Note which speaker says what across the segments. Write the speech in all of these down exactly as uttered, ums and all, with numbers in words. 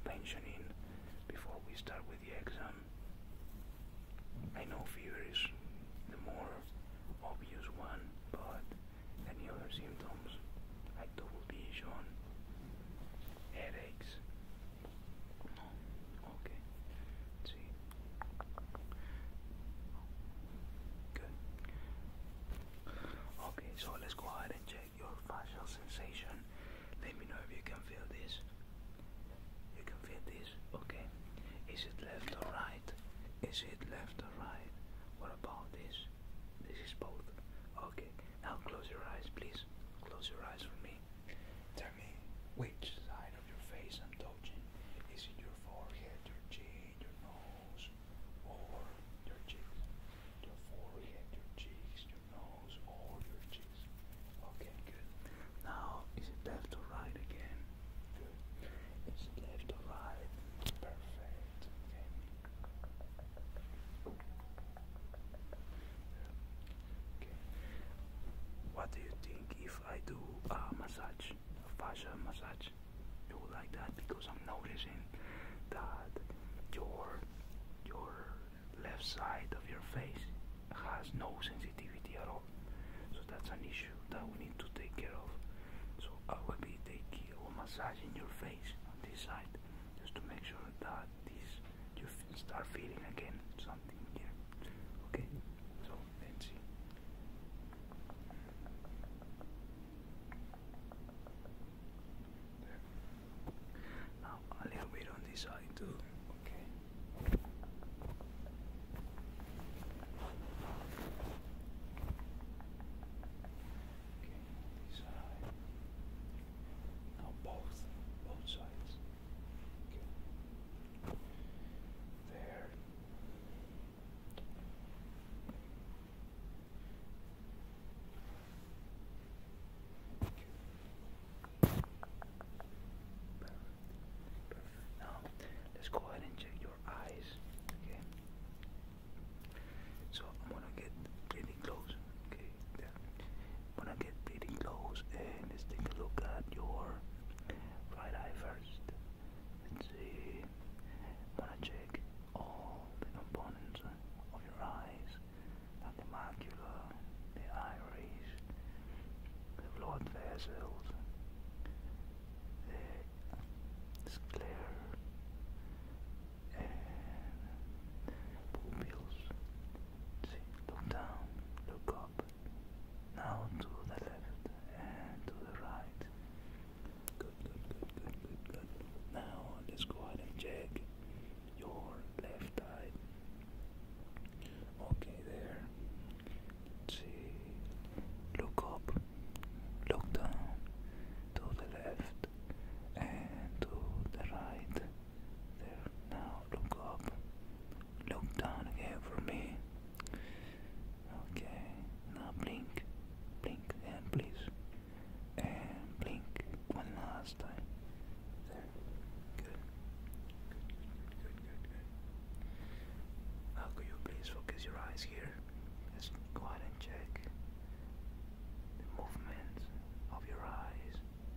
Speaker 1: mentioning before we start with the exam. I know fever is the more obvious one, but any other symptoms like double vision, headaches? No. Okay. Let's see. Good. Okay, so let's go ahead and check your facial sensation. Let me know if you can feel this. You can feel this? Okay. Is it left or right? Is it left or right? What about this? This is both. Okay. Now close your eyes, please. Close your eyes for me. Tell me which side of your face I'm touching. Is it your forehead, your chin, your nose, or your cheeks? Your forehead, your cheeks, your nose, or your cheeks. Okay, good. Now, is it left or right again? Good. Is it left or right? Perfect. Okay. Okay. What do you think if I do a massage, a facial massage? You would like that? Because I'm noticing that your your left side of your face has no sensitivity at all. So that's an issue that we need to take care of. So I will be taking or massaging your face on this side just to make sure that this you f- start feeling again something here. Okay? So let's see. There. Now a little bit on this side too. Okay. Okay, this side. Now both, both sides. Okay. There. Okay. Perfect. Perfect. Now let's go ahead and check your eyes. Okay. So I'm gonna get pretty close. Okay. There. I'm gonna get pretty close and let's take a look at your right eye first. Let's see. I'm gonna check all the components of your eyes, like the macula, the iris, the blood vessels, the sclera, and pupils. See, look down, look up. Now to the left and to the right. Good, good, good, good, good, good. Now let's go ahead and check your left eye. Okay, there. Let's see. Look up, look down, to the left and to the right. There. Now look up, look down again for me. Okay. Now blink, blink again, please, and blink one last time. There. Good. Good, good, good, good, good. Now could you please focus your eyes here? Let's go ahead and check the movement of your eyes,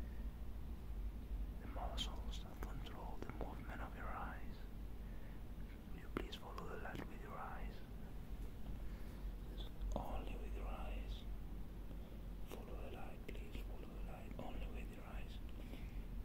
Speaker 1: the muscles that control the movement of your eyes. Will you please follow the light with your eyes? Yes, only with your eyes. Follow the light, please. Follow the light only with your eyes.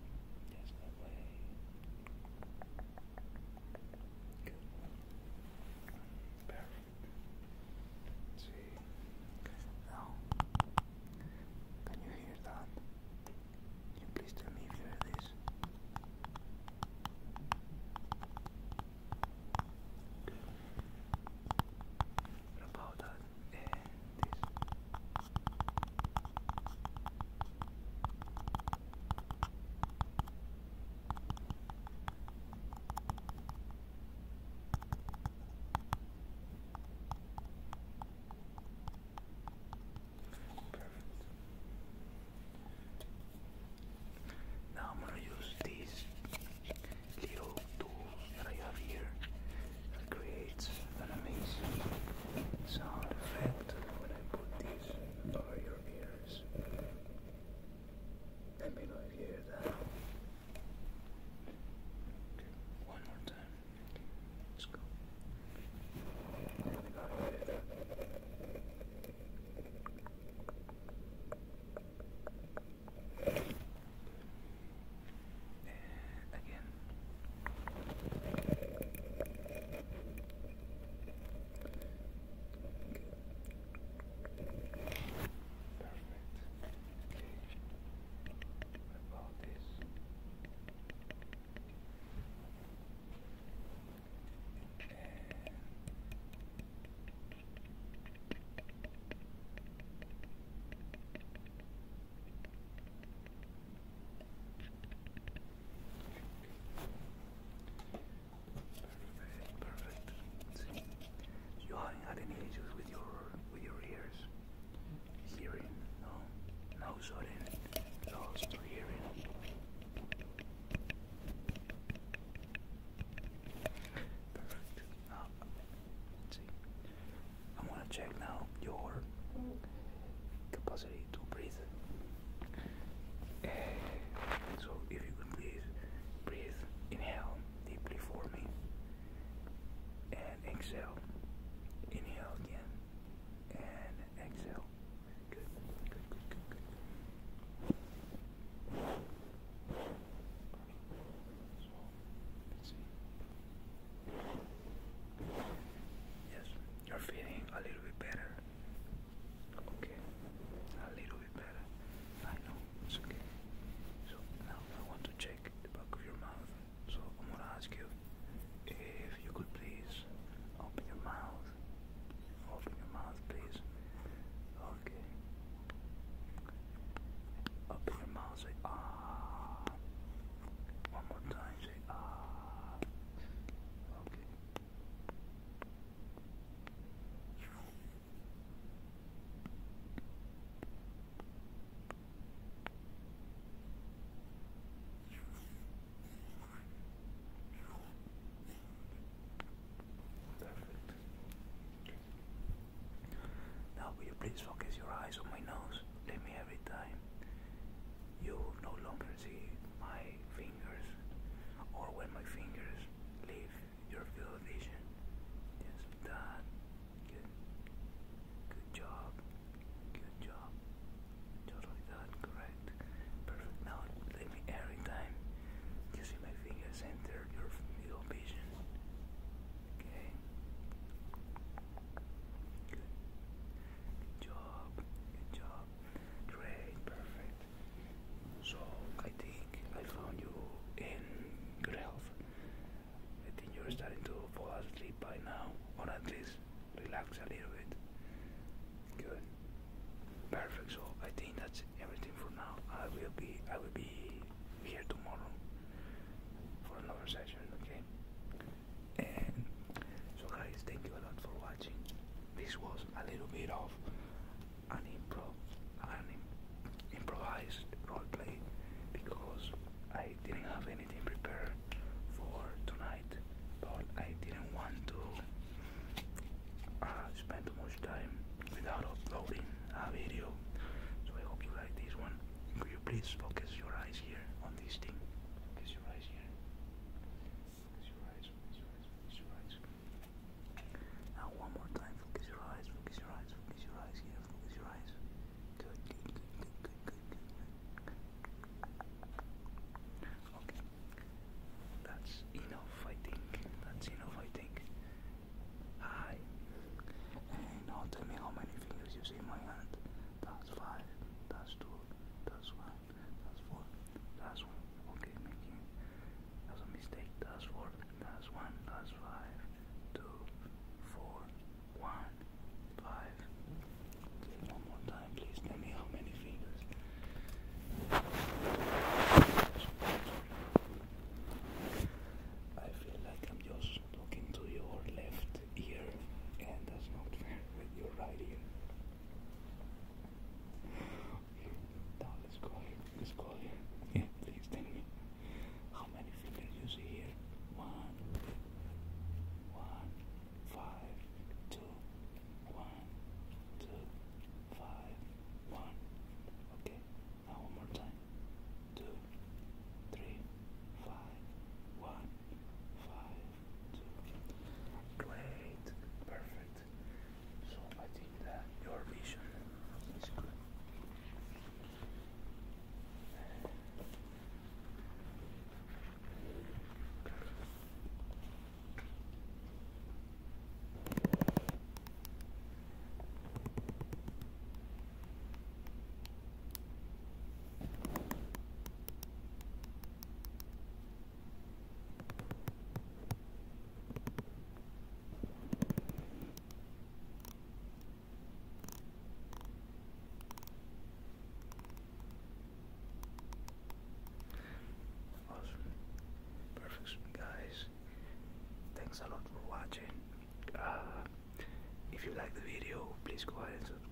Speaker 1: please go ahead and subscribe.